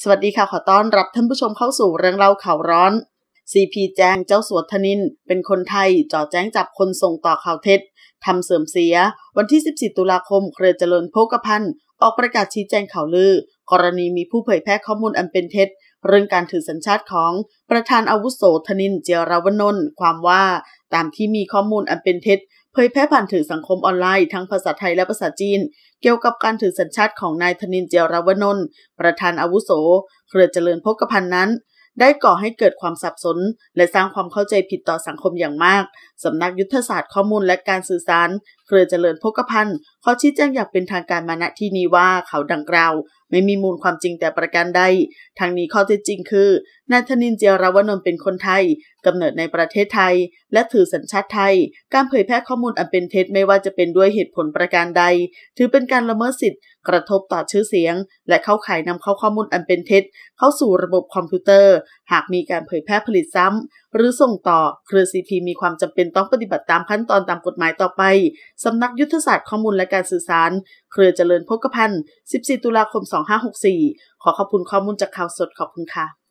สวัสดีค่ะขอต้อนรับท่านผู้ชมเข้าสู่เรื่องเล่าข่าวร้อน CP แจ้งเจ้าสัวธนินเป็นคนไทยจ่อแจ้งจับคนส่งต่อข่าวเท็จทำเสื่อมเสียวันที่14ตุลาคมเครือเจริญโภคภัณฑ์ออกประกาศชี้แจงข่าวลือกรณีมีผู้เผยแพร่ข้อมูลอันเป็นเท็จเรื่องการถือสัญชาติของประธานอาวุโสธนินเจียรวนนท์ความว่าตามที่มีข้อมูลอันเป็นเท็จเผยแพร่ผ่านสื่อสังคมออนไลน์ทั้งภาษาไทยและภาษาจีนเกี่ยวกับการถือสัญชาติของนายธนินเจียรวนนท์ประธานอาวุโสเครือเจริญโภคภัณฑ์นั้นได้ก่อให้เกิดความสับสนและสร้างความเข้าใจผิดต่อสังคมอย่างมากสำนักยุทธศาสตร์ข้อมูลและการสื่อสารเครือเจริญโภคภัณฑ์ขอชี้แจงอย่างเป็นทางการมาณที่นี้ว่าข่าวดังกล่าวไม่มีมูลความจริงแต่ประการใดทางนี้ข้อเท็จจริงคือนายธนินเจียรวนนท์เป็นคนไทยกำเนิดในประเทศไทยและถือสัญชาติไทยการเผยแพร่ข้อมูลอันเป็นเท็จไม่ว่าจะเป็นด้วยเหตุผลประการใดถือเป็นการละเมิดสิทธิกระทบต่อชื่อเสียงและเข้าข่ายนำเข้าข้อมูลอันเป็นเท็จเข้าสู่ระบบคอมพิวเตอร์หากมีการเผยแพร่ผลิตซ้ำหรือส่งต่อเครือ CP มีความจำเป็นต้องปฏิบัติตามขั้นตอนตามกฎหมายต่อไปสำนักยุทธศาสตร์ข้อมูลและการสื่อสารเครือเจริญโภคภัณฑ์14ตุลาคม2564ขอขอบคุณข้อมูลจากข่าวสดขอบคุณค่ะ